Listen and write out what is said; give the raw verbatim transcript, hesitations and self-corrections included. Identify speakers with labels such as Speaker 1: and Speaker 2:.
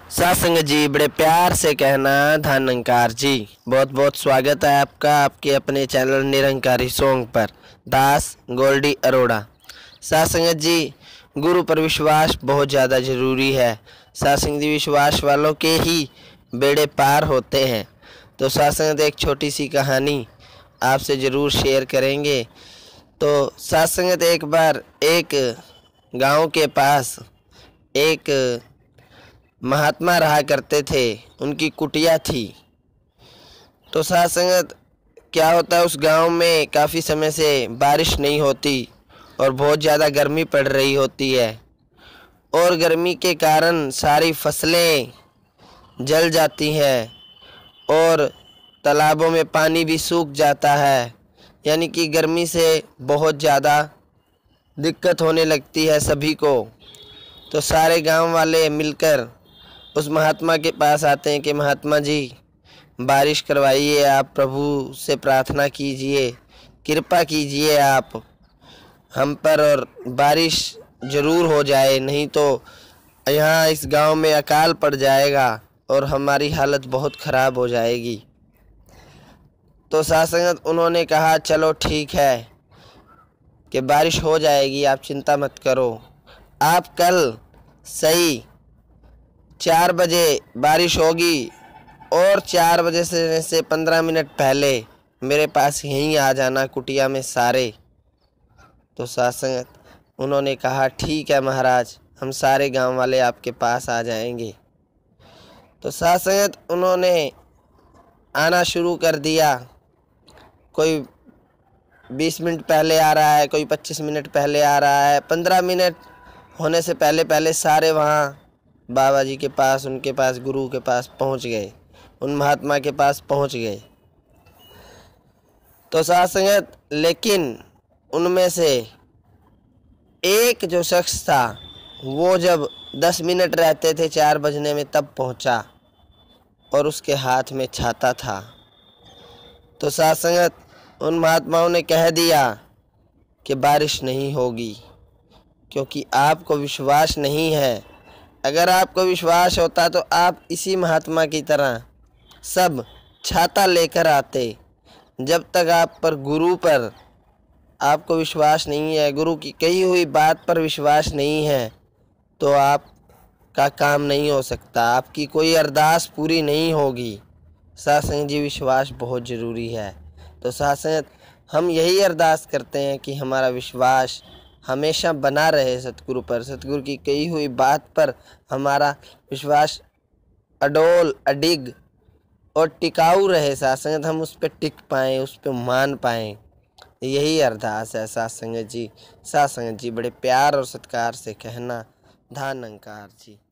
Speaker 1: साथ संगत जी बड़े प्यार से कहना धनंकार जी। बहुत बहुत स्वागत है आपका आपके अपने चैनल निरंकारी सॉन्ग पर दास गोल्डी अरोड़ा। साथ संगत जी गुरु पर विश्वास बहुत ज़्यादा ज़रूरी है। साथ संगत जी विश्वास वालों के ही बेड़े पार होते हैं। तो साथ संगत एक छोटी सी कहानी आपसे ज़रूर शेयर करेंगे। तो साथ संगत एक बार एक गांव के पास एक महात्मा रहा करते थे, उनकी कुटिया थी। तो साथ संगत क्या होता है, उस गांव में काफ़ी समय से बारिश नहीं होती और बहुत ज़्यादा गर्मी पड़ रही होती है और गर्मी के कारण सारी फसलें जल जाती हैं और तालाबों में पानी भी सूख जाता है। यानी कि गर्मी से बहुत ज़्यादा दिक्कत होने लगती है सभी को। तो सारे गांव वाले मिलकर उस महात्मा के पास आते हैं कि महात्मा जी बारिश करवाइए, आप प्रभु से प्रार्थना कीजिए, कृपा कीजिए आप हम पर और बारिश ज़रूर हो जाए, नहीं तो यहाँ इस गांव में अकाल पड़ जाएगा और हमारी हालत बहुत ख़राब हो जाएगी। तो साथ संगत उन्होंने कहा चलो ठीक है कि बारिश हो जाएगी, आप चिंता मत करो। आप कल सही चार बजे बारिश होगी और चार बजे से से पंद्रह मिनट पहले मेरे पास यहीं आ जाना कुटिया में सारे। तो साथ संगत उन्होंने कहा ठीक है महाराज, हम सारे गांव वाले आपके पास आ जाएंगे। तो साथ संगत उन्होंने आना शुरू कर दिया। कोई बीस मिनट पहले आ रहा है, कोई पच्चीस मिनट पहले आ रहा है। पंद्रह मिनट होने से पहले पहले सारे वहाँ बाबा जी के पास, उनके पास, गुरु के पास पहुंच गए, उन महात्मा के पास पहुंच गए। तो साथ संगत लेकिन उनमें से एक जो शख्स था वो जब दस मिनट रहते थे चार बजने में तब पहुंचा और उसके हाथ में छाता था। तो साथ संगत उन महात्माओं ने कह दिया कि बारिश नहीं होगी क्योंकि आपको विश्वास नहीं है। अगर आपको विश्वास होता तो आप इसी महात्मा की तरह सब छाता लेकर आते। जब तक आप पर गुरु पर आपको विश्वास नहीं है, गुरु की कही हुई बात पर विश्वास नहीं है, तो आपका काम नहीं हो सकता, आपकी कोई अरदास पूरी नहीं होगी। साथ संगत जी विश्वास बहुत ज़रूरी है। तो साथ संगत हम यही अरदास करते हैं कि हमारा विश्वास हमेशा बना रहे सतगुरु पर, सतगुरु की कही हुई बात पर हमारा विश्वास अडोल अडिग और टिकाऊ रहे। साथ संगत हम उस पर टिक पाएँ, उस पर मान पाएँ, यही अरदास है साथ संगत जी। साथ संगत जी बड़े प्यार और सत्कार से कहना धनंकार जी।